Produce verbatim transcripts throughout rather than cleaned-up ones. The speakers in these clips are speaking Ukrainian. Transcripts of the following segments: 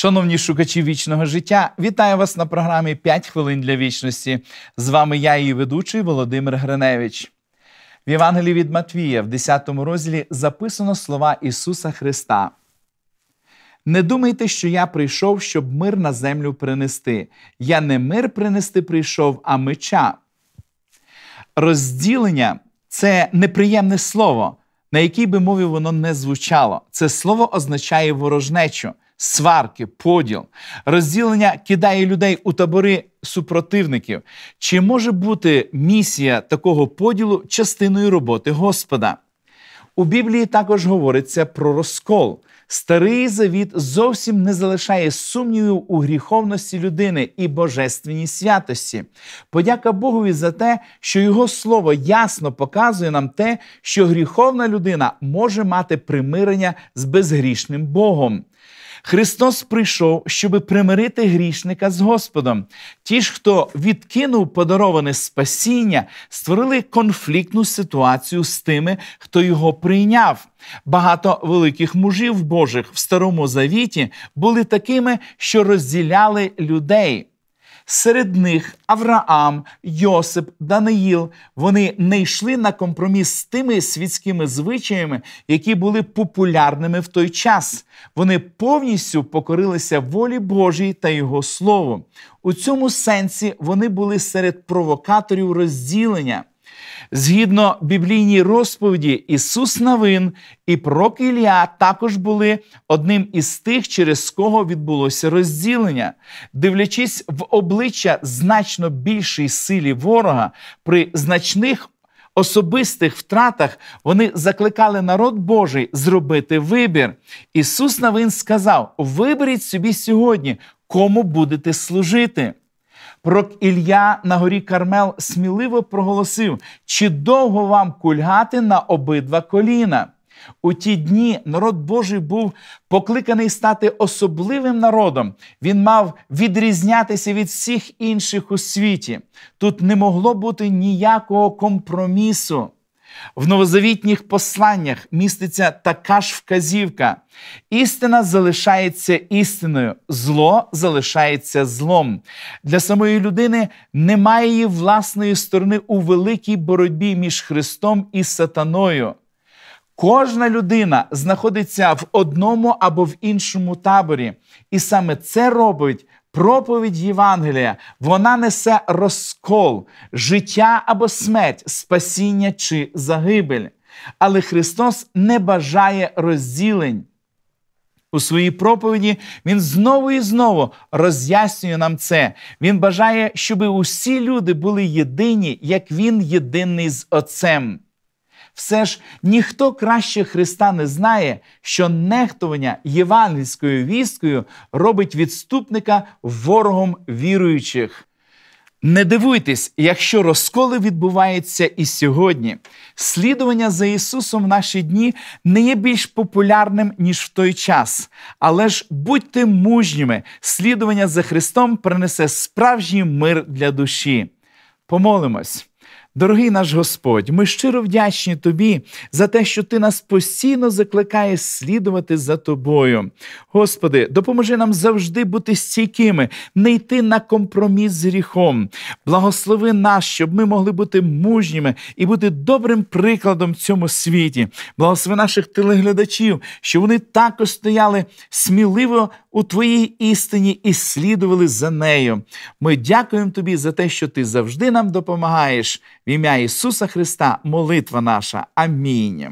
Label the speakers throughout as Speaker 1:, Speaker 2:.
Speaker 1: Шановні шукачі вічного життя, вітаю вас на програмі «п'ять хвилин для вічності». З вами я, її ведучий Володимир Гриневич. В Євангелії від Матвія, в десятому розділі, записано слова Ісуса Христа. «Не думайте, що я прийшов, щоб мир на землю принести. Я не мир принести прийшов, а меча». Розділення – це неприємне слово, на якій би мові воно не звучало. Це слово означає ворожнечу, сварки, поділ. Розділення кидає людей у табори супротивників. Чи може бути місія такого поділу частиною роботи Господа? У Біблії також говориться про розкол. Старий Завіт зовсім не залишає сумнівів у гріховності людини і божественній святості. Подяка Богові за те, що Його Слово ясно показує нам те, що гріховна людина може мати примирення з безгрішним Богом. Христос прийшов, щоб примирити грішника з Господом. Ті ж, хто відкинув подароване спасіння, створили конфліктну ситуацію з тими, хто його прийняв. Багато великих мужів Божих в Старому Завіті були такими, що розділяли людей. Серед них Авраам, Йосип, Даниїл. Вони не йшли на компроміс з тими світськими звичаями, які були популярними в той час. Вони повністю покорилися волі Божій та Його Слову. У цьому сенсі вони були серед провокаторів розділення. Згідно біблійній розповіді, Ісус Навин і пророк Ілля також були одним із тих, через кого відбулося розділення. Дивлячись в обличчя значно більшій силі ворога, при значних особистих втратах, вони закликали народ Божий зробити вибір. Ісус Навин сказав: «Виберіть собі сьогодні, кому будете служити». Пророк Ілля на горі Кармел сміливо проголосив: «Чи довго вам кульгати на обидва коліна?» У ті дні народ Божий був покликаний стати особливим народом. Він мав відрізнятися від всіх інших у світі. Тут не могло бути ніякого компромісу. В новозавітніх посланнях міститься така ж вказівка: істина залишається істиною, зло залишається злом. Для самої людини немає її власної сторони у великій боротьбі між Христом і сатаною. Кожна людина знаходиться в одному або в іншому таборі. І саме це робить проповідь Євангелія. Вона несе розкол, життя або смерть, спасіння чи загибель. Але Христос не бажає розділень. У своїй проповіді Він знову і знову роз'яснює нам це. Він бажає, щоб усі люди були єдині, як Він єдиний з Отцем. Все ж ніхто краще Христа не знає, що нехтування євангельською вісткою робить відступника ворогом віруючих. Не дивуйтесь, якщо розколи відбуваються і сьогодні. Слідування за Ісусом в наші дні не є більш популярним, ніж в той час. Але ж будьте мужніми, слідування за Христом принесе справжній мир для душі. Помолимось. Дорогий наш Господь, ми щиро вдячні Тобі за те, що Ти нас постійно закликаєш слідувати за Тобою. Господи, допоможи нам завжди бути стійкими, не йти на компроміс з гріхом. Благослови нас, щоб ми могли бути мужніми і бути добрим прикладом в цьому світі. Благослови наших телеглядачів, щоб вони також стояли сміливо у Твоїй істині і слідували за нею. Ми дякуємо Тобі за те, що Ти завжди нам допомагаєш. В ім'я Ісуса Христа молитва наша. Амінь.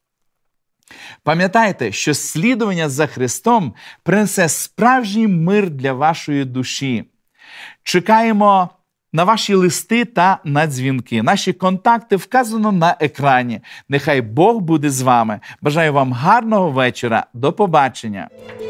Speaker 1: Пам'ятайте, що слідування за Христом принесе справжній мир для вашої душі. Чекаємо на ваші листи та на дзвінки. Наші контакти вказано на екрані. Нехай Бог буде з вами. Бажаю вам гарного вечора. До побачення.